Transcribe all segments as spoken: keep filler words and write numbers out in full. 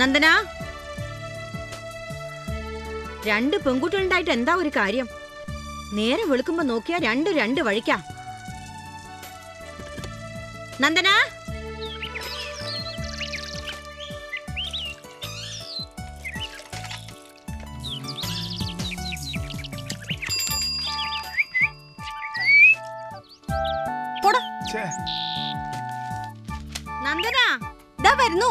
നന്ദന, രണ്ട് പെൺകുട്ടികളുണ്ടായിട്ട് എന്താ ഒരു കാര്യം? നേരെ വെളുക്കുമ്പോ നോക്കിയാ രണ്ട് രണ്ട് വഴിക്കാ. നന്ദന, നന്ദന ദാ വരുന്നു.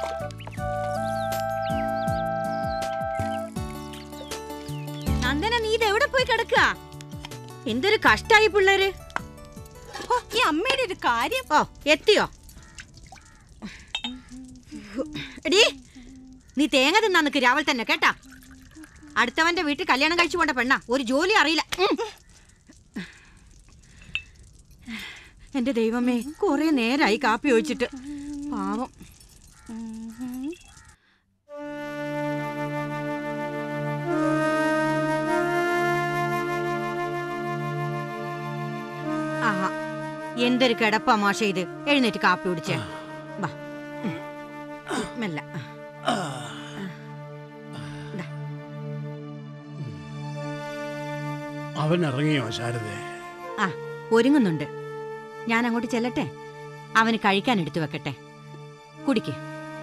നന്ദന, നീ ഇതെവിടെ പോയി കിടക്കുക? എന്തൊരു കഷ്ടായി പിള്ളേര്. ഈ അമ്മയുടെ ഒരു കാര്യം. ഓ, എത്തിയോ? എടീ, നീ തേങ്ങ തിന്നാ നിക്ക് രാവിലെ തന്നെ കേട്ടാ. അടുത്തവന്റെ വീട്ടിൽ കല്യാണം കഴിച്ചു പോണ്ട പെണ്ണ, ഒരു ജോലി അറിയില്ല. എന്റെ ദൈവമേ, കൊറേ നേരായി കാപ്പി ഒഴിച്ചിട്ട്. പാവം. ആഹാ, എന്തൊരു കിടപ്പാ മാഷ ഇത്. എഴുന്നേറ്റ് കാപ്പി കുടിച്ചേ. വാ, മെല്ല. അവൻ ഇറങ്ങിയോ ശാരദേ? ആ, ഒരുങ്ങുന്നുണ്ട്. ഞാൻ അങ്ങോട്ട് ചെല്ലട്ടെ? അവന് കഴിക്കാൻ എടുത്തു വെക്കട്ടെ. കുടിക്ക്.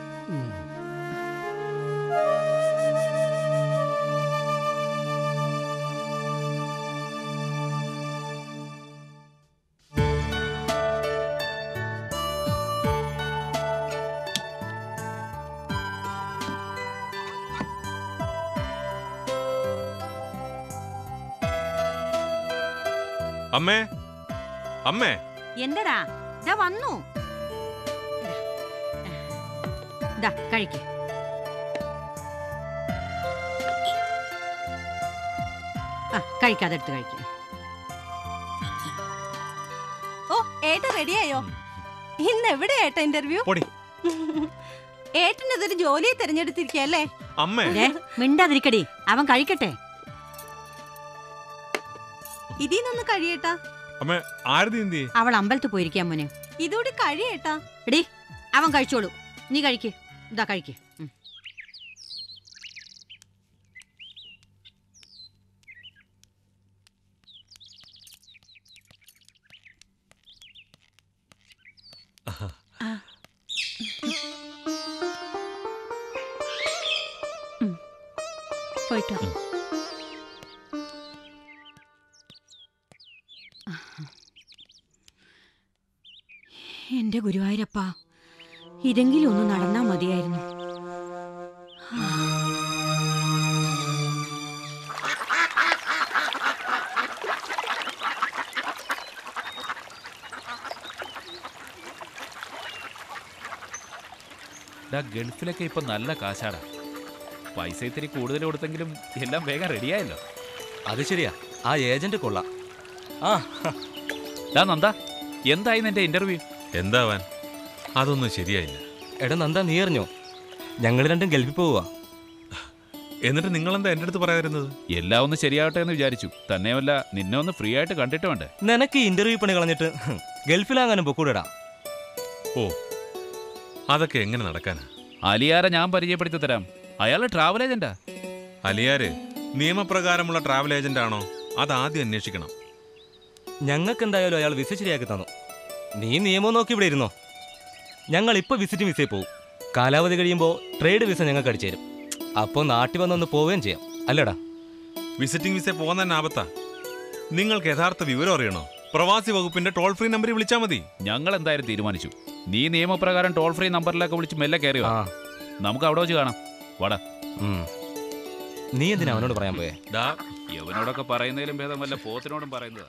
അമ്മേ, അമ്മേ. എന്തടാ? ദാ വന്നു. ദാ കഴിക്ക്. ആ, കഴിക്കാതെടുത്ത് കഴിക്കും. ഓ, ഏട്ട റെഡിയായോ? ഇന്ന് എവിടെ ഏട്ട ഇന്റർവ്യൂ? ഏട്ടൻ ഇതൊരു ജോലിയെ തിരഞ്ഞെടുത്തിരിക്കല്ലേ? മിണ്ടാതിരിക്കടി, അവൻ കഴിക്കട്ടെ. ഇതിന്നൊന്ന് കഴിയേട്ടാ. അവൾ അമ്പലത്തിൽ പോയിരിക്കാൻ മോനെ. ഇതോടെ കഴിയേട്ടാ. എടി, അവൻ കഴിച്ചോളൂ, നീ കഴിക്ക്. ഇതാ കഴിക്ക്. പോയിട്ടോ. എന്റെ ഗുരുവായൂരപ്പ, ഇതെങ്കിലും ഒന്ന് നടന്നാ മതിയായിരുന്നു. ഗൾഫിലൊക്കെ ഇപ്പൊ നല്ല കാശാടാ. പൈസ ഇത്തിരി കൂടുതൽ കൊടുത്തെങ്കിലും എല്ലാം വേഗം റെഡിയായല്ലോ. അത് ശരിയാ, ആ ഏജന്റ് കൊള്ളാം. ആ നന്ദ, എന്തായി നിന്റെ ഇന്റർവ്യൂ? എന്താവാൻ, അതൊന്നും ശരിയായില്ല. എടാ നന്ദ, നീ അറിഞ്ഞോ ഞങ്ങൾ രണ്ടും ഗൾഫിൽ പോവുക? എന്നിട്ട് നിങ്ങളെന്താ എന്റെ അടുത്ത് പറയാതിരുന്നത്? എല്ലാം ഒന്ന് ശരിയാവട്ടെ എന്ന് വിചാരിച്ചു. തന്നെയല്ല, നിന്നെ ഒന്ന് ഫ്രീ ആയിട്ട് കണ്ടിട്ട് വേണ്ടേ? നിനക്ക് ഇന്റർവ്യൂ പണി കളഞ്ഞിട്ട് ഗൾഫിലാകാനും പൊക്കൂടാ. ഓ, അതൊക്കെ എങ്ങനെ നടക്കാനാ? അലിയാരെ ഞാൻ പരിചയപ്പെടുത്തി തരാം. അയാള് ട്രാവൽ ഏജന്റാ. അലിയാര് നിയമപ്രകാരമുള്ള ട്രാവൽ ഏജന്റ് ആണോ? അതാദ്യം അന്വേഷിക്കണം. ഞങ്ങൾക്ക് എന്തായാലും അയാൾ വിസ ശരിയാക്കി തന്നു. നീ നിയമം നോക്കി ഇവിടെ ഇരുന്നോ. ഞങ്ങൾ ഇപ്പൊ വിസിറ്റിംഗ് വിസയിൽ പോകും. കാലാവധി കഴിയുമ്പോൾ ട്രേഡ് വിസ ഞങ്ങൾക്ക് അടിച്ചു തരും. അപ്പോൾ നാട്ടിൽ വന്നൊന്ന് പോവുകയും ചെയ്യാം, അല്ലേടാ? വിസിറ്റിംഗ് വിസ പോകുന്ന ആപത്താ. നിങ്ങൾക്ക് യഥാർത്ഥ വിവരം അറിയണോ? പ്രവാസി വകുപ്പിന്റെ ടോൾ ഫ്രീ നമ്പറിൽ വിളിച്ചാൽ മതി. ഞങ്ങൾ എന്തായാലും തീരുമാനിച്ചു. നീ നിയമപ്രകാരം ടോൾ ഫ്രീ നമ്പറിലൊക്കെ വിളിച്ച് മെല്ലെ കയറിയോ. നമുക്ക് അവിടെ വെച്ച് കാണാം. വാടാ. നീ എന്തിനാ അവനോട് പറയാൻ പോയേ? യവനോടൊക്കെ പറയുന്നതിലും ഭേദം വല്ല പോത്തിനോടും പറയുന്നത്.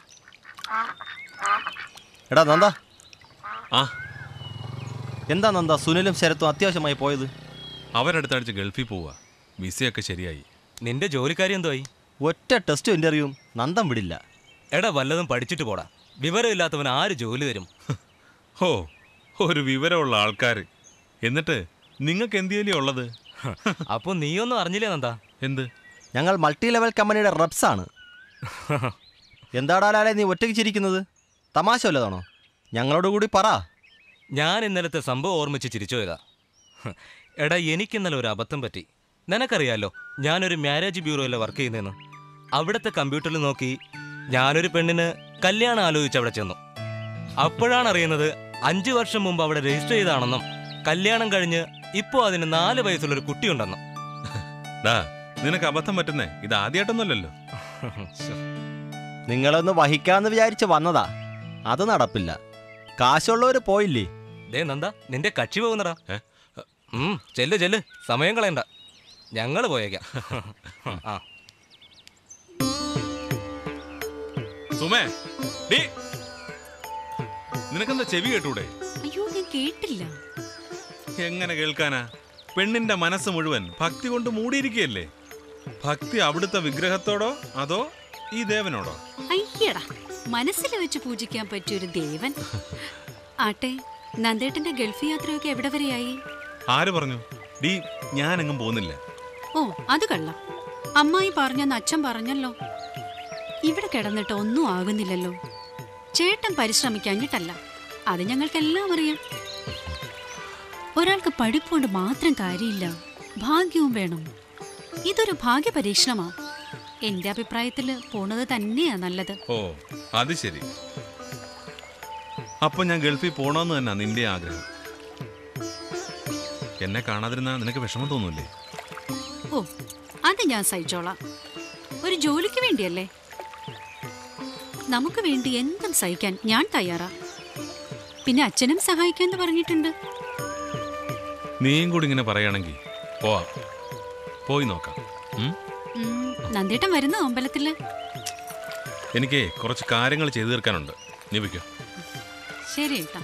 എടാ നന്ദ. ആ എന്താ നന്ദ, സുനിലും ശരത്തും അത്യാവശ്യമായി പോയത്? അവരടുത്തടിച്ച് ഗൾഫിൽ പോവുക. വിസയൊക്കെ ശരിയായി. നിന്റെ ജോലിക്കാരി എന്തായി? ഒറ്റ ടെസ്റ്റ് ഇന്റർവ്യൂവും നന്ദം വിടില്ല. എടാ വല്ലതും പഠിച്ചിട്ട് പോടാ. വിവരമില്ലാത്തവൻ ആര് ജോലി തരും? ഓ, ഒരു വിവരമുള്ള ആൾക്കാർ. എന്നിട്ട് നിങ്ങൾക്ക് എന്തിയല്ലേ ഉള്ളത്? അപ്പോൾ നീയൊന്നും അറിഞ്ഞില്ലേ നന്ദ? എന്ത്? ഞങ്ങൾ മൾട്ടി ലെവൽ കമ്പനിയുടെ റെപ്സ് ആണ്. എന്താടാ ലാലെ നീ ഒറ്റയ്ക്ക് ചിരിക്കുന്നത്? തമാശ വല്ലതാണോ? ഞങ്ങളോട് കൂടി പറ. ഞാൻ ഇന്നലത്തെ സംഭവം ഓർമ്മിച്ച് ചിരിച്ചു പോയതാ. എടാ എനിക്ക് ഇന്നലെ ഒരു അബദ്ധം പറ്റി. നിനക്കറിയാലോ ഞാനൊരു മാരേജ് ബ്യൂറോയിലെ വർക്ക് ചെയ്യുന്നതെന്ന്. അവിടുത്തെ കമ്പ്യൂട്ടറിൽ നോക്കി ഞാനൊരു പെണ്ണിന് കല്യാണം ആലോചിച്ച് അവിടെ ചെന്നു. അപ്പോഴാണ് അറിയുന്നത് അഞ്ചു വർഷം മുമ്പ് അവിടെ രജിസ്റ്റർ ചെയ്താണെന്നും കല്യാണം കഴിഞ്ഞ് ഇപ്പോ അതിന് നാല് വയസ്സുള്ളൊരു കുട്ടിയുണ്ടെന്നും. നിനക്ക് അബദ്ധം പറ്റുന്നേ ഇത് ആദ്യമായിട്ടൊന്നുമല്ലല്ലോ. നിങ്ങളൊന്ന് വഹിക്കാന്ന് വിചാരിച്ച് വന്നതാ, അത് നടപ്പില്ല. കാശുള്ളവര് പോയില്ലേ? ദേ നന്ദ, നിന്റെ കക്ഷി പോകുന്നടാ. ഉം ചെല്ല് ചെല്ല്, സമയം കളയണ്ട, ഞങ്ങള് പോയേക്കാം. ആ സുമേ, ഡീ, നിനക്കെന്താ ചെവി കേട്ടൂടെ? അയ്യോ ഞാൻ കേട്ടില്ല. എങ്ങനെ കേൾക്കാനാ? പെണ്ണിന്റെ മനസ്സ് മുഴുവൻ ഭക്തി കൊണ്ട് മൂടിയിരിക്കുകയല്ലേ. ഭക്തി അവിടുത്തെ വിഗ്രഹത്തോടോ അതോ ഈ ദേവനോടോ? അയ്യടാ, മനസ്സിൽ വെച്ച് പൂജിക്കാൻ പറ്റിയൊരു ദേവൻ. ആട്ടെ, നന്ദേട്ടന്റെ ഗൾഫ് യാത്രയൊക്കെ എവിടെ വരെയായി? ആര് പറഞ്ഞു? ഡീ, ഞാനെങ്ങും പോകുന്നില്ല. ഓ അത് കള്ളം. അമ്മായി പറഞ്ഞെന്ന് അച്ഛൻ പറഞ്ഞല്ലോ. ഇവിടെ കിടന്നിട്ട് ഒന്നും ആകുന്നില്ലല്ലോ. ചേട്ടൻ പരിശ്രമിക്കാഞ്ഞിട്ടല്ല, അത് ഞങ്ങൾക്കെല്ലാം അറിയാം. ഒരാൾക്ക് പഠിപ്പുകൊണ്ട് മാത്രം കാര്യമില്ല, ഭാഗ്യവും വേണം. ഇതൊരു ഭാഗ്യ പരീക്ഷണമാ. എന്റെ അഭിപ്രായത്തില് പോണത് തന്നെയാ നല്ലത്. ഓ അത് ശരി. അപ്പൊ ഞാൻ ഗൾഫിൽ പോണോന്ന് തന്നെ നിന്റെ ആഗ്രഹം. എന്നെ കാണാതിരുന്നാ നിനക്ക് വിഷമം തോന്നൂല്ലേ? ഓ അത് ഞാൻ സഹിച്ചോളാം. ഒരു ജോലിക്ക് വേണ്ടിയല്ലേ. നമുക്ക് വേണ്ടി എന്തും സഹിക്കാൻ ഞാൻ തയ്യാറാ. പിന്നെ അച്ഛനും സഹായിക്കാന്ന് പറഞ്ഞിട്ടുണ്ട്. നീയും കൂടി ഇങ്ങനെ പറയുകയാണെങ്കിൽ പോവാ, പോയി നോക്കാം. നന്ദേട്ടൻ വരുന്ന അമ്പലത്തില് എനിക്ക് കുറച്ച് കാര്യങ്ങൾ ചെയ്തു തീർക്കാനുണ്ട്. നീ വയ്ക്കോ. ശരി ഏട്ടാ.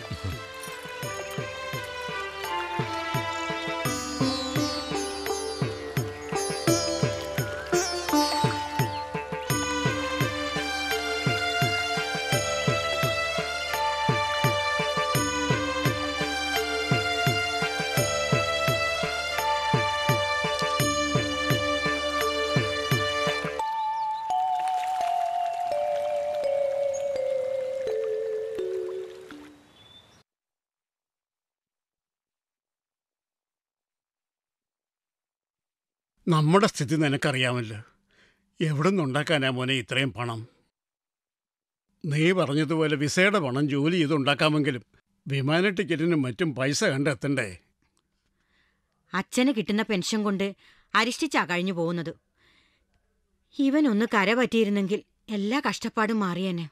നമ്മുടെ സ്ഥിതി നിനക്കറിയാമല്ലോ. എവിടെ നിന്നുണ്ടാക്കാനാ മോനെ ഇത്രയും പണം? നീ പറഞ്ഞതുപോലെ വിസയുടെ പണം ജോലി ചെയ്തുണ്ടാക്കാമെങ്കിലും വിമാന ടിക്കറ്റിനും മറ്റും പൈസ കണ്ടെത്തണ്ടേ? അച്ഛന് കിട്ടുന്ന പെൻഷൻ കൊണ്ട് അരിഷ്ടിച്ചാ കഴിഞ്ഞു പോകുന്നത്. ഇവനൊന്ന് കര പറ്റിയിരുന്നെങ്കിൽ എല്ലാ കഷ്ടപ്പാടും മാറിയേനെ.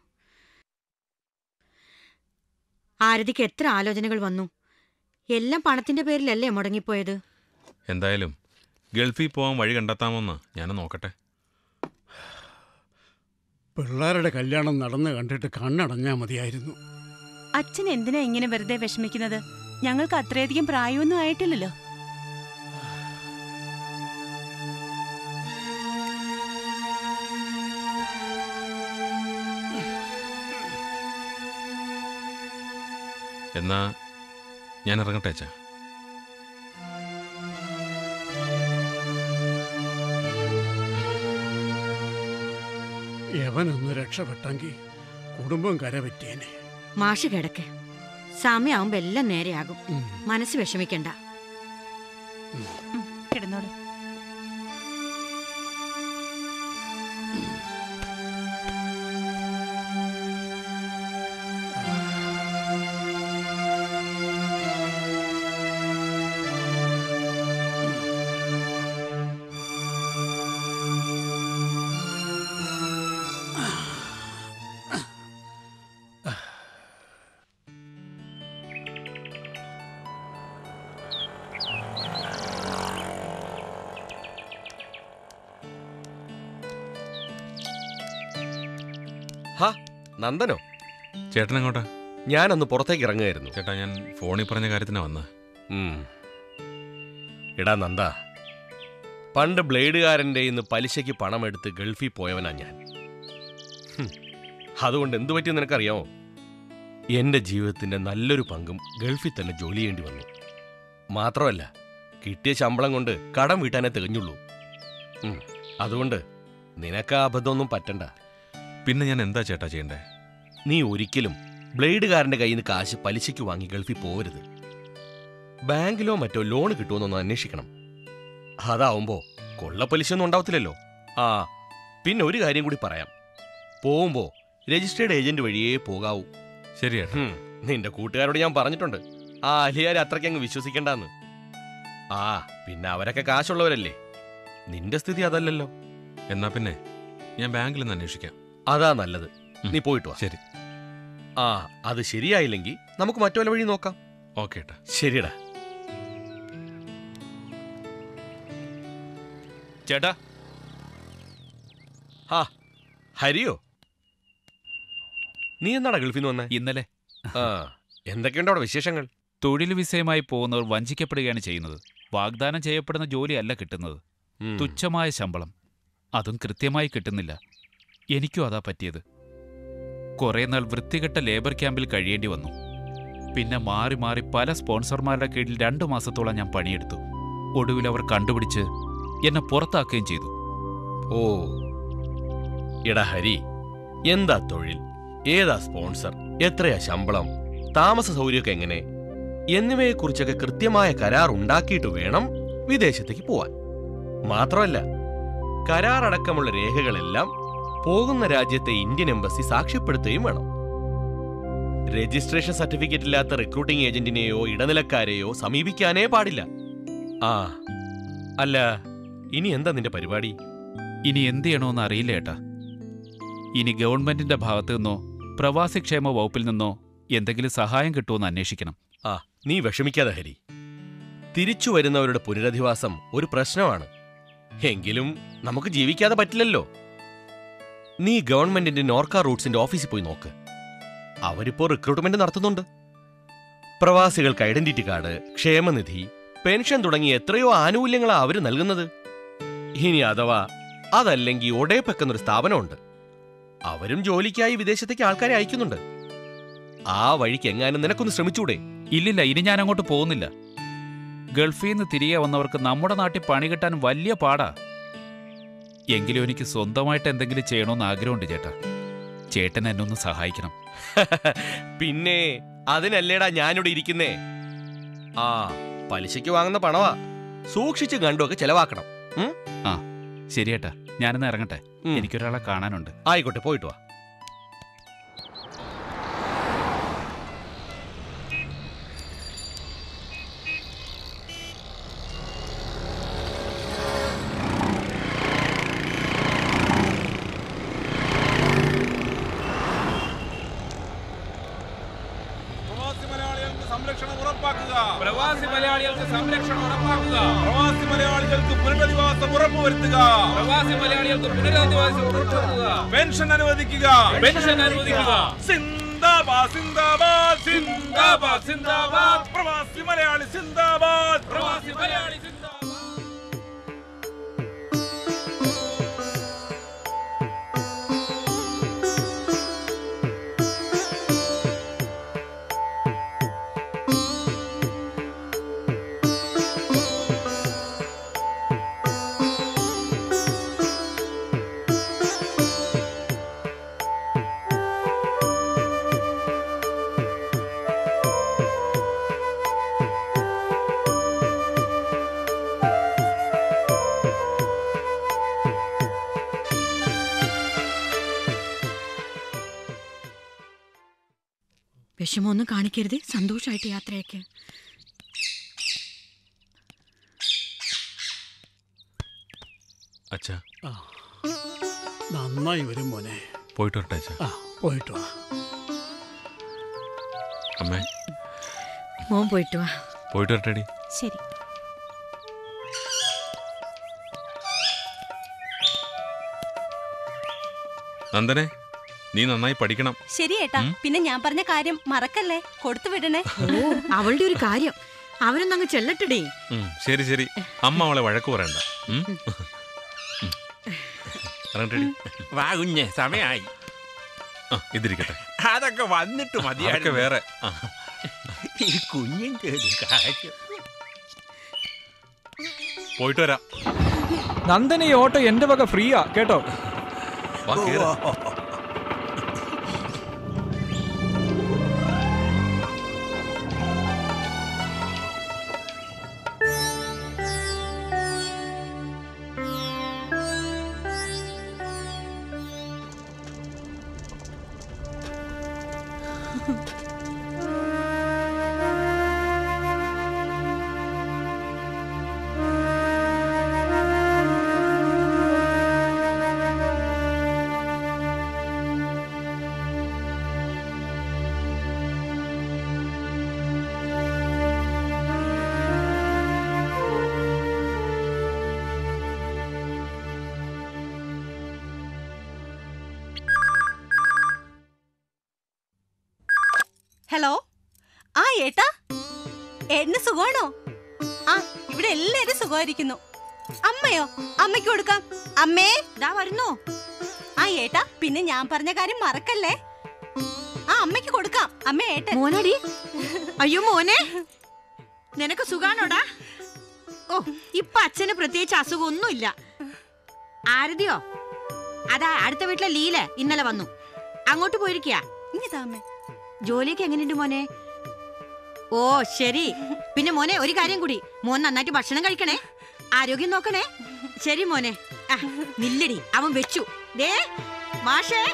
ആരതിക്ക് എത്ര ആലോചനകൾ വന്നു. എല്ലാം പണത്തിന്റെ പേരിലല്ലേ മുടങ്ങിപ്പോയത്? എന്തായാലും ഗൾഫിൽ പോകാൻ വഴി കണ്ടെത്താമെന്ന് ഞാൻ നോക്കട്ടെ. പിള്ളേരുടെ കല്യാണം നടന്ന് കണ്ടിട്ട് കണ്ണടഞ്ഞാൽ മതിയായിരുന്നു. അച്ഛൻ എന്തിനാ ഇങ്ങനെ വെറുതെ വിഷമിക്കുന്നത്? ഞങ്ങൾക്ക് അത്രയധികം പ്രായമൊന്നും ആയിട്ടില്ലല്ലോ. എന്നാ ഞാൻ ഇറങ്ങട്ടെ അച്ഛാ. യവനൊന്ന് രക്ഷപ്പെട്ടെങ്കിൽ കുടുംബം കരപറ്റിയേനെ. മാഷ് കിടക്ക്, സമയമാകുമ്പോ എല്ലാം നേരെയാകും. മനസ്സ് വിഷമിക്കണ്ട. കിടന്നോളൂ. നന്ദനോ? ചേട്ടൻ എങ്ങോട്ടാ? ഞാനൊന്ന് പുറത്തേക്ക് ഇറങ്ങുമായിരുന്നു. ചേട്ടാ, ഞാൻ ഫോണിൽ പറഞ്ഞ കാര്യത്തിനാ വന്നത്. എടാ നന്ദ, പണ്ട് ബ്ലേഡുകാരൻ്റെ ഇന്ന് പലിശയ്ക്ക് പണമെടുത്ത് ഗൾഫിൽ പോയവനാ ഞാൻ. അതുകൊണ്ട് എന്തു പറ്റിയെന്ന് നിനക്കറിയാമോ? എൻ്റെ ജീവിതത്തിൻ്റെ നല്ലൊരു പങ്കും ഗൾഫിൽ തന്നെ ജോലി ചെയ്യേണ്ടി വന്നു. മാത്രമല്ല, കിട്ടിയ ശമ്പളം കൊണ്ട് കടം വീട്ടാനേ തികഞ്ഞുള്ളൂ. അതുകൊണ്ട് നിനക്ക് ആ അബദ്ധമൊന്നും പറ്റണ്ട. പിന്നെ ഞാൻ എന്താ ചേട്ടാ ചെയ്യണ്ടേ? നീ ഒരിക്കലും ബ്ലേഡുകാരൻ്റെ കയ്യിൽ നിന്ന് കാശ് പലിശയ്ക്ക് വാങ്ങി ഗൾഫിൽ പോകരുത്. ബാങ്കിലോ മറ്റോ ലോൺ കിട്ടുമെന്നൊന്ന് അന്വേഷിക്കണം. അതാവുമ്പോ കൊള്ളപ്പലിശയൊന്നും ഉണ്ടാവത്തില്ലല്ലോ. ആ പിന്നെ ഒരു കാര്യം കൂടി പറയാം. പോകുമ്പോ രജിസ്റ്റേർഡ് ഏജന്റ് വഴിയേ പോകാവൂ. ശരിയാ. നിന്റെ കൂട്ടുകാരോട് ഞാൻ പറഞ്ഞിട്ടുണ്ട് ആ അലിയാരെ അത്രയ്ക്ക് അങ്ങ് വിശ്വസിക്കണ്ടെന്ന്. ആ പിന്നെ അവരൊക്കെ കാശുള്ളവരല്ലേ, നിന്റെ സ്ഥിതി അതല്ലല്ലോ. എന്നാ പിന്നെ ഞാൻ ബാങ്കിൽ നിന്ന് അന്വേഷിക്കാം. അതാ നല്ലത്. നീ പോയിട്ട് വാ. ശരി. ആ അത് ശരിയായില്ലെങ്കിൽ നമുക്ക് മറ്റു വല്ല വഴി നോക്കാം. ഓക്കെ ഏട്ടാ. ശരിടാ. ചേട്ടാ. ആ ഹരിയോ, നീ എന്നാടാ ഗൾഫിൽ നിന്ന് വന്നേ? ഇന്നലെ. ആ എന്തൊക്കെയുണ്ട് അവിടെ വിശേഷങ്ങൾ? തൊഴിൽ വിസയുമായി പോകുന്നവർ വഞ്ചിക്കപ്പെടുകയാണ് ചെയ്യുന്നത്. വാഗ്ദാനം ചെയ്യപ്പെടുന്ന ജോലിയല്ല കിട്ടുന്നത്. തുച്ഛമായ ശമ്പളം, അതും കൃത്യമായി കിട്ടുന്നില്ല. എനിക്കും അതാ പറ്റിയത്. കുറേ നാൾ വൃത്തികെട്ട ലേബർ ക്യാമ്പിൽ കഴിയേണ്ടി വന്നു. പിന്നെ മാറി മാറി പല സ്പോൺസർമാരുടെ കീഴിൽ രണ്ടു മാസത്തോളം ഞാൻ പണിയെടുത്തു. ഒടുവിൽ അവർ കണ്ടുപിടിച്ച് എന്നെ പുറത്താക്കുകയും ചെയ്തു. ഓ എടാ ഹരി, എന്താ തൊഴിൽ, ഏതാ സ്പോൺസർ, എത്രയാ ശമ്പളം, താമസ സൗകര്യമൊക്കെ എങ്ങനെ എന്നിവയെക്കുറിച്ചൊക്കെ കൃത്യമായ കരാർ ഉണ്ടാക്കിയിട്ട് വേണം വിദേശത്തേക്ക് പോവാൻ. മാത്രമല്ല കരാറടക്കമുള്ള രേഖകളെല്ലാം പോകുന്ന രാജ്യത്തെ ഇന്ത്യൻ എംബസി സാക്ഷ്യപ്പെടുത്തുകയും വേണം. രജിസ്ട്രേഷൻ സർട്ടിഫിക്കറ്റ് ഇല്ലാത്ത റിക്രൂട്ടിംഗ് ഏജന്റിനെയോ ഇടനിലക്കാരെയോ സമീപിക്കാനേ പാടില്ല. ആ അല്ല, ഇനി എന്താ നിന്റെ പരിപാടി? ഇനി എന്ത് ചെയ്യണമെന്ന് അറിയില്ല ഏട്ടാ. ഇനി ഗവൺമെന്റിന്റെ ഭാഗത്തു നിന്നോ പ്രവാസി ക്ഷേമ വകുപ്പിൽ നിന്നോ എന്തെങ്കിലും സഹായം കിട്ടുമെന്ന് അന്വേഷിക്കണം. ആ നീ വിഷമിക്കാതെ ഹരി, തിരിച്ചു വരുന്നവരുടെ പുനരധിവാസം ഒരു പ്രശ്നമാണ്. എങ്കിലും നമുക്ക് ജീവിക്കാതെ പറ്റില്ലല്ലോ. നീ ഗവൺമെന്റിന്റെ നോർക്ക റൂട്ട്സിന്റെ ഓഫീസിൽ പോയി നോക്ക്. അവരിപ്പോ റിക്രൂട്ട്മെന്റ് നടത്തുന്നുണ്ട്. പ്രവാസികൾക്ക് ഐഡന്റിറ്റി കാർഡ്, ക്ഷേമനിധി, പെൻഷൻ തുടങ്ങിയ എത്രയോ ആനുകൂല്യങ്ങളാ അവര് നൽകുന്നത്. ഇനി അഥവാ അതല്ലെങ്കിൽ ഒഡേപെക് എന്നൊരു സ്ഥാപനമുണ്ട്, അവരും ജോലിക്കായി വിദേശത്തേക്ക് ആൾക്കാരെ അയക്കുന്നുണ്ട്. ആ വഴിക്ക് എങ്ങാനും നിനക്കൊന്ന് ശ്രമിച്ചൂടെ? ഇല്ലില്ല, ഇനി ഞാൻ അങ്ങോട്ട് പോകുന്നില്ല. ഗൾഫിൽ നിന്ന് തിരികെ വന്നവർക്ക് നമ്മുടെ നാട്ടിൽ പണി കിട്ടാൻ വലിയ പാടാ. എങ്കിലും എനിക്ക് സ്വന്തമായിട്ട് എന്തെങ്കിലും ചെയ്യണമെന്ന് ആഗ്രഹമുണ്ട് ചേട്ടാ. ചേട്ടൻ എന്നെ ഒന്ന് സഹായിക്കണം. പിന്നെ അതിനല്ലേടാ ഞാനിവിടെ ഇരിക്കുന്നേ. ആ പലിശയ്ക്ക് വാങ്ങുന്ന പണവാ, സൂക്ഷിച്ച് കണ്ടുമൊക്കെ ചെലവാക്കണം. ആ ശരി ചേട്ടാ, ഞാനെന്ന് ഇറങ്ങട്ടെ. എനിക്കൊരാളെ കാണാനുണ്ട്. ആയിക്കോട്ടെ, പോയിട്ട് വാ. പ്രവാസി മലയാളികൾക്ക് സംരക്ഷണം ഉറപ്പാക്കുക. പ്രവാസി മലയാളികൾക്ക് പുനരധിവാസം ഉറപ്പുവരുത്തുക. പ്രവാസി മലയാളികൾക്ക് പുനരധിവാസം ഉറപ്പുവരുത്തുക. പെൻഷൻ അനുവദിക്കുക. പെൻഷൻ അനുവദിക്കുക. സിന്ദാബാദ് സിന്ദാബാദ് സിന്ദാബാദ് സിന്ദാബാദ്. പ്രവാസി മലയാളി സിന്ദാബാദ്. പ്രവാസി മലയാളി സിന്ദാബാദ്. വിഷമൊന്നും കാണിക്കരുത്, സന്തോഷമായിട്ട് യാത്രയൊക്കെ. അച്ഛാ നന്നായി വരും മോനെ. പോയിട്ട് വരട്ടെ അച്ഛാ. ആ പോയിട്ട് വാ. അമ്മേ മോൻ പോയിട്ട് വാ. പോയിട്ട് വരട്ടെടി. ശരി. നന്ദനെ, നീ നന്നായി പഠിക്കണം. ശരി ഏട്ടാ, പിന്നെ ഞാൻ പറഞ്ഞ കാര്യം മറക്കല്ലേ, കൊടുത്തു വിടണേ. ഓ അവളുടെ ഒരു കാര്യം, അവരൊന്നങ്ങ് ചെല്ലട്ടടി. ശരി ശരി, അമ്മ അവളെ വഴക്ക് പറയണ്ട. വാ കുഞ്ഞെ, സമയായി. ഇതിരിക്കട്ടെ. അതൊക്കെ വന്നിട്ട് മതി. അതൊക്കെ വേറെ. ഈ കുഞ്ഞിന്റെ ഒരു കാര്യം. പോയിട്ട് വരാം. നന്ദന, ഈ ഓട്ടോ എന്റെ വക ഫ്രീയാ കേട്ടോ. ഹലോ, ആ ഏട്ടാ, ഏട്ടന് സുഖമാണോ? ആ, ഇവിടെ എല്ലാരും സുഖമായിരിക്കുന്നു. അമ്മയോ? അമ്മയ്ക്ക് കൊടുക്കാം. അമ്മേ, ദാ വരുന്നു. ആ ഏട്ടാ, പിന്നെ ഞാൻ പറഞ്ഞ കാര്യം മറക്കല്ലേ. ആ, അമ്മയ്ക്ക് കൊടുക്കാം. അമ്മ ഏട്ടൻ. മോനടി, അയ്യോ മോനെ, നിനക്ക് സുഖാണോടാ? ഓ, ഇപ്പൊ അച്ഛന് പ്രത്യേകിച്ച് അസുഖമൊന്നുമില്ല. ആരതിയോ? അതാ അടുത്ത വീട്ടിലെ ലീല ഇന്നലെ വന്നു. അങ്ങോട്ട് പോയിരിക്കാ. ജോലിയൊക്കെ എങ്ങനെയുണ്ട് മോനെ? ഓ ശരി. പിന്നെ മോനെ ഒരു കാര്യം കൂടി, മോൻ നന്നായിട്ട് ഭക്ഷണം കഴിക്കണേ, ആരോഗ്യം നോക്കണേ. ശരി മോനെ. ആ നില്ലടി, അവൻ വെച്ചു. ദേ മാഷേ,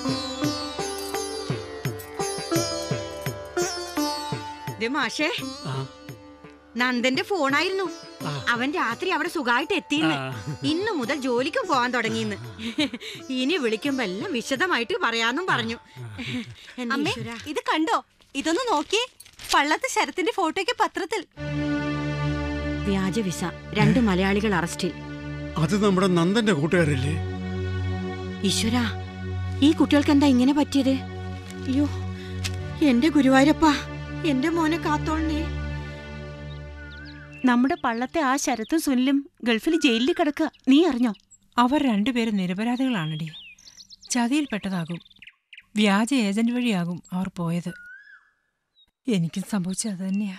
ദേ മാഷേ, നന്ദന്റെ ഫോണായിരുന്നു. അവൻ രാത്രി അവിടെ സുഖമായിട്ട് എത്തിന്ന്. ഇന്നു മുതൽ ജോലിക്കും പോവാൻ തുടങ്ങിന്ന്. ഇനി വിളിക്കുമ്പോ എല്ലാം വിശദമായിട്ട് പറയാന്നും പറഞ്ഞു. അമ്മേ, ഇത് കണ്ടോ? ഇതൊന്ന് നോക്കി. പള്ളത്ത് ശരത്തിന്റെ ഫോട്ടോയ്ക്ക് പത്രത്തിൽ. വ്യാജ വിസ, രണ്ട് മലയാളികൾ അറസ്റ്റിൽ. അത് നമ്മുടെ നന്ദന്റെ കൂട്ടുകാരല്ലേ? ഈശ്വരാ, ഈ കുട്ടികൾക്ക് എന്താ ഇങ്ങനെ പറ്റിയത്? അയ്യോ എന്റെ ഗുരുവായൂരപ്പാ, എന്റെ മോനെ കാത്തോളണേ. നമ്മുടെ പള്ളത്തെ ആ ശരത്തും സുനിലും ഗൾഫിൽ ജയിലിൽ കിടക്കുക. നീ അറിഞ്ഞോ? അവർ രണ്ടുപേരും നിരപരാധികളാണടി. ചതിയിൽപ്പെട്ടതാകും. വ്യാജ ഏജന്റ് വഴിയാകും അവർ പോയത്. എനിക്കും സംഭവിച്ചത് അത് തന്നെയാ.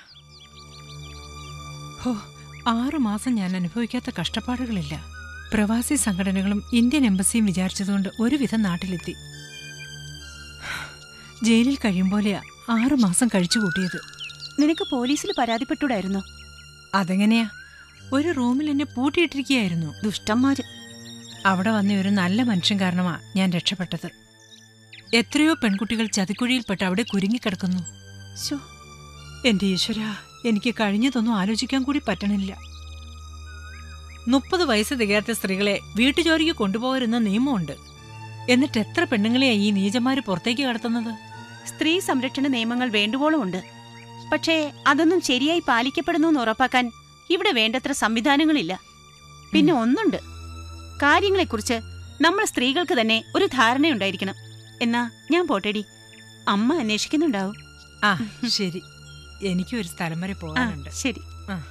ഹോ, ആറുമാസം ഞാൻ അനുഭവിക്കാത്ത കഷ്ടപ്പാടുകളില്ല. പ്രവാസി സംഘടനകളും ഇന്ത്യൻ എംബസിയും വിചാരിച്ചതുകൊണ്ട് ഒരുവിധം നാട്ടിലെത്തി. ജയിലിൽ കഴിയുമ്പോലെയാ ആറുമാസം കഴിച്ചു കൂട്ടിയത്. നിനക്ക് പോലീസിൽ പരാതിപ്പെട്ടൂടായിരുന്നോ? അതെങ്ങനെയാ? ഒരു റൂമിൽ എന്നെ പൂട്ടിയിട്ടിരിക്കുകയായിരുന്നു ദുഷ്ടന്മാര്. അവിടെ വന്ന ഒരു നല്ല മനുഷ്യൻ കാരണമാ ഞാൻ രക്ഷപ്പെട്ടത്. എത്രയോ പെൺകുട്ടികൾ ചതിക്കുഴിയിൽപ്പെട്ട് അവിടെ കുരുങ്ങിക്കിടക്കുന്നു. ശോ, എന്റെ ഈശ്വരാ, എനിക്ക് കഴിഞ്ഞതൊന്നും ആലോചിക്കാൻ കൂടി പറ്റണില്ല. മുപ്പത് വയസ്സ് തികയാത്ത സ്ത്രീകളെ വീട്ടുജോലിക്ക് കൊണ്ടുപോകരുന്ന നിയമമുണ്ട്. എന്നിട്ട് എത്ര പെണ്ണുങ്ങളെയാ ഈ നീചന്മാര് പുറത്തേക്ക് കടത്തുന്നത്? സ്ത്രീ സംരക്ഷണ നിയമങ്ങൾ വേണ്ടുവോളം ഉണ്ട്. പക്ഷേ അതൊന്നും ശരിയായി പാലിക്കപ്പെടുന്നു എന്ന് ഉറപ്പാക്കാൻ ഇവിടെ വേണ്ടത്ര സംവിധാനങ്ങളില്ല. പിന്നെ ഒന്നുണ്ട്, കാര്യങ്ങളെക്കുറിച്ച് നമ്മൾ സ്ത്രീകൾക്ക് തന്നെ ഒരു ധാരണയുണ്ടായിരിക്കണം. എന്നാ ഞാൻ പോട്ടെടി, അമ്മ അന്വേഷിക്കുന്നുണ്ടാവും. ആ ശരി, എനിക്കും ഒരു സ്ഥലം വരെ പോകാനുണ്ട്. ശരി.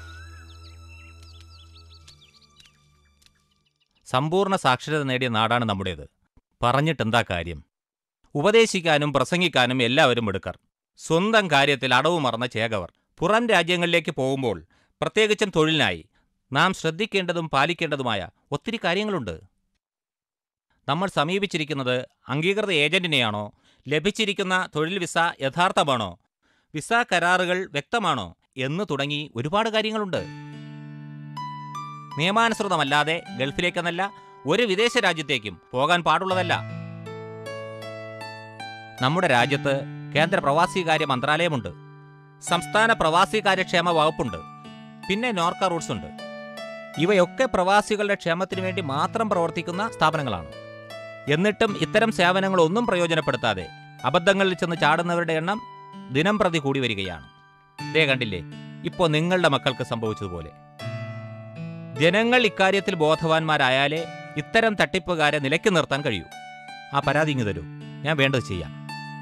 സമ്പൂർണ്ണ സാക്ഷരത നേടിയ നാടാണ് നമ്മുടേത്. പറഞ്ഞിട്ടെന്താ കാര്യം? ഉപദേശിക്കാനും പ്രസംഗിക്കാനും എല്ലാവരും എടുക്കർ. സ്വന്തം കാര്യത്തിൽ അടവ് മറന്ന ചേകവർ. പുറം രാജ്യങ്ങളിലേക്ക് പോകുമ്പോൾ പ്രത്യേകിച്ചും തൊഴിലിനായി നാം ശ്രദ്ധിക്കേണ്ടതും പാലിക്കേണ്ടതുമായ ഒത്തിരി കാര്യങ്ങളുണ്ട്. നമ്മൾ സമീപിച്ചിരിക്കുന്നത് അംഗീകൃത ഏജന്റിനെയാണോ? ലഭിച്ചിരിക്കുന്ന തൊഴിൽ വിസ യഥാർത്ഥമാണോ? വിസ കരാറുകൾ വ്യക്തമാണോ? എന്ന് തുടങ്ങി ഒരുപാട് കാര്യങ്ങളുണ്ട്. നിയമാനുസൃതമല്ലാതെ ഗൾഫിലേക്കെന്നല്ല ഒരു വിദേശ രാജ്യത്തേക്കും പോകാൻ പാടുള്ളതല്ല. നമ്മുടെ രാജ്യത്ത് കേന്ദ്ര പ്രവാസികാര്യ മന്ത്രാലയമുണ്ട്, സംസ്ഥാന പ്രവാസികാര്യക്ഷേമ വകുപ്പുണ്ട്, പിന്നെ നോർക്ക റൂട്ട്സ് ഉണ്ട്. ഇവയൊക്കെ പ്രവാസികളുടെ ക്ഷേമത്തിനു വേണ്ടി മാത്രം പ്രവർത്തിക്കുന്ന സ്ഥാപനങ്ങളാണ്. എന്നിട്ടും ഇത്തരം സേവനങ്ങളൊന്നും പ്രയോജനപ്പെടുത്താതെ അബദ്ധങ്ങളിൽ ചെന്ന് ചാടുന്നവരുടെ എണ്ണം ദിനം പ്രതി കൂടി വരികയാണ്. ദേ കണ്ടില്ലേ, ഇപ്പോൾ നിങ്ങളുടെ മക്കൾക്ക് സംഭവിച്ചതുപോലെ. ജനങ്ങൾ ഇക്കാര്യത്തിൽ ബോധവാന്മാരായാലേ ഇത്തരം തട്ടിപ്പുകാരെ നിലയ്ക്ക് നിർത്താൻ കഴിയൂ. ആ പരാതി ഇങ്ങ് തരൂ, ഞാൻ വേണ്ടത് ചെയ്യാം.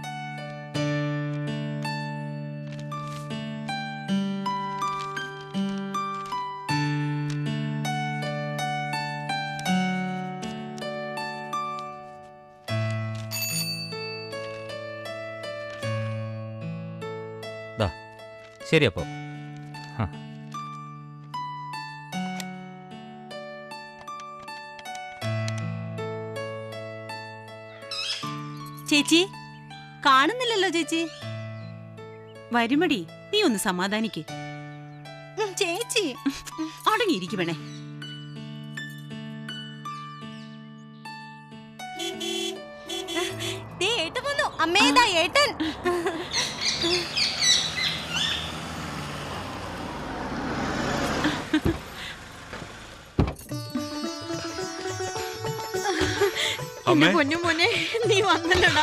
ശരി, അപ്പോ ചേച്ചി കാണുന്നില്ലല്ലോ. ചേച്ചി വരുമടി, നീ ഒന്ന് സമാധാനിക്ക്. ചേച്ചി അടങ്ങിയിരിക്കുമണേ. ഏട്ടൻ വന്നു. അമ്മേതാ ഏട്ടൻ. പൊന്നുമോനെ, നീ വന്നല്ലോടാ.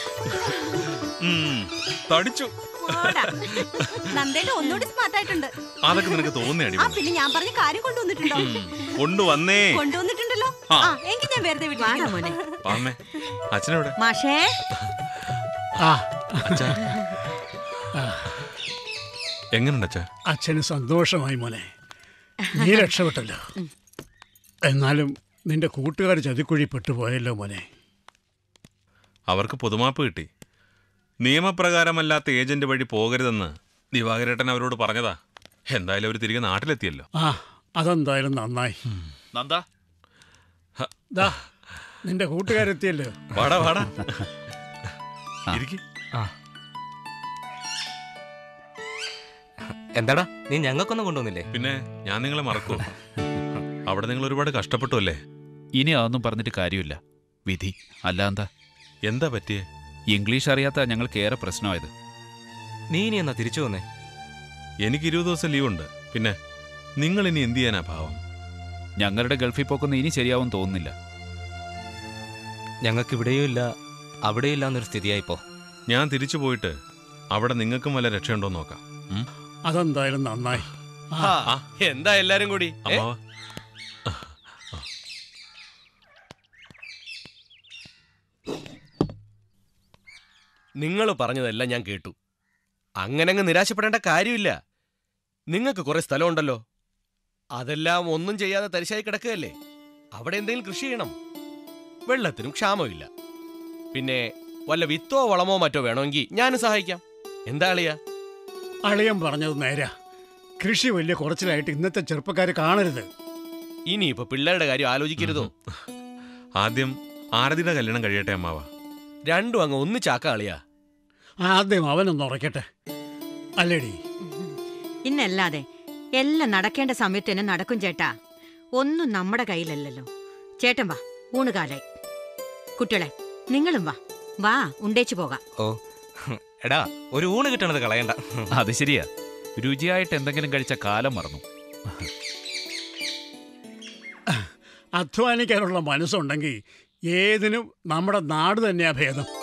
തടിച്ചു. നന്ദേട്ട ഒന്നുകൂടി സ്മാർട്ട് ആയിട്ടുണ്ട്. അതൊക്കെ നിനക്ക് തോന്നിയടി. ആ പിന്നെ ഞാൻ പറഞ്ഞ കാര്യം കൊണ്ടുവന്നിട്ടുണ്ടോ? കൊണ്ടുവന്നേ. കൊണ്ടുവന്നിട്ടുണ്ടല്ലോ. ആ എങ്കിൽ ഞാൻ വെറുതെ വിളിക്കാം മോനെ. അച്ഛനെവിടെ? മാഷേ. ആ എങ്ങനെയുണ്ട് അച്ഛാ? അച്ഛന് സന്തോഷമായി മോനെ, നീ രക്ഷപ്പെട്ടല്ലോ. എന്നാലും നിന്റെ കൂട്ടുകാർ ചതിക്കുഴി പെട്ടുപോയല്ലോ മോനെ. അവർക്ക് പൊതുമാപ്പ് കിട്ടി. നിയമപ്രകാരമല്ലാത്ത ഏജന്റ് വഴി പോകരുതെന്ന് ദിവാകരേട്ടൻ അവരോട് പറഞ്ഞതാ. എന്തായാലും അവർ തിരികെ നാട്ടിലെത്തിയല്ലോ. ആ അതെന്തായാലും നന്നായി. നന്ദ, ദാ നിന്റെ കൂട്ടുകാരെത്തിയല്ലോ. വാടാ വാടാ ഇരിക്ക്. എന്താടാ നീ ഞങ്ങൾക്കൊന്നും കൊണ്ടുവന്നില്ലേ? പിന്നെ ഞാൻ നിങ്ങളെ മറക്കൂ? അവിടെ നിങ്ങൾ ഒരുപാട് കഷ്ടപ്പെട്ടു അല്ലേ? ഇനി അതൊന്നും പറഞ്ഞിട്ട് കാര്യമില്ല. വിധി അല്ലാന്താ. എന്താ പറ്റിയേ? ഇംഗ്ലീഷ് അറിയാത്ത ഞങ്ങൾക്ക് ഏറെ പ്രശ്നമായത്. നീ ഇനി എന്നാ തിരിച്ചു വന്നേ? എനിക്ക് ഇരുപത് ദിവസം ലീവുണ്ട്. പിന്നെ നിങ്ങൾ ഇനി എന്ത് ചെയ്യാനാ ഭാവം? ഞങ്ങളുടെ ഗൾഫിൽ പോക്കൊന്നും ഇനി ശരിയാവും തോന്നുന്നില്ല. ഞങ്ങൾക്ക് ഇവിടെയും ഇല്ല അവിടെയും ഇല്ല എന്നൊരു സ്ഥിതിയായിപ്പോ. ഞാൻ തിരിച്ചു പോയിട്ട് അവിടെ നിങ്ങൾക്കും വല്ല രക്ഷയുണ്ടോ നോക്കാം. അതെന്തായാലും നന്നായി. എന്താ എല്ലാരും കൂടി? അമ്മാവ, നിങ്ങൾ പറഞ്ഞതെല്ലാം ഞാൻ കേട്ടു. അങ്ങനെ അങ്ങ് നിരാശപ്പെടേണ്ട കാര്യമില്ല. നിങ്ങൾക്ക് കുറെ സ്ഥലമുണ്ടല്ലോ, അതെല്ലാം ഒന്നും ചെയ്യാതെ തരിശായി കിടക്കുകയല്ലേ. അവിടെ എന്തെങ്കിലും കൃഷി ചെയ്യണം. വെള്ളത്തിനും ക്ഷാമമില്ല. പിന്നെ വല്ല വിത്തോ വളമോ മറ്റോ വേണമെങ്കിൽ ഞാനും സഹായിക്കാം. എന്താ അളിയാ? അളിയൻ പറഞ്ഞത് നേരാ. കൃഷി വലിയ കുറച്ചിലായിട്ട് ഇന്നത്തെ ചെറുപ്പക്കാർ കാണരുത്. ഇനിയിപ്പോ പിള്ളേരുടെ കാര്യം ആലോചിക്കരുതോ? ആദ്യം ആരതിയുടെ കല്യാണം കഴിയട്ടെ അമ്മാവ. രണ്ടും അങ്ങ് ഒന്നിച്ചാക്ക അളിയാ. ആദ്യം അവനൊന്ന് ഉറക്കട്ടെ അല്ലേടി? ഇന്നല്ലാതെ എല്ലാം നടക്കേണ്ട സമയത്ത് തന്നെ നടക്കും ചേട്ടാ. ഒന്നും നമ്മുടെ കയ്യിലല്ലല്ലോ. ചേട്ടൻ വാ, ഊണുകാലായി. കുട്ടികളെ നിങ്ങളും വാ വാ ഉണ്ടേച്ചു പോകാം. ഓ എടാ, ഒരു ഊണ് കിട്ടണത് കളയണ്ട. അത് ശരിയാ. രുചിയായിട്ട് എന്തെങ്കിലും കഴിച്ച കാലം മറന്നു. അധ്വാനിക്കാനുള്ള മനസ്സുണ്ടെങ്കിൽ ഏതിനും നമ്മുടെ നാട് തന്നെയാ ഭേദം.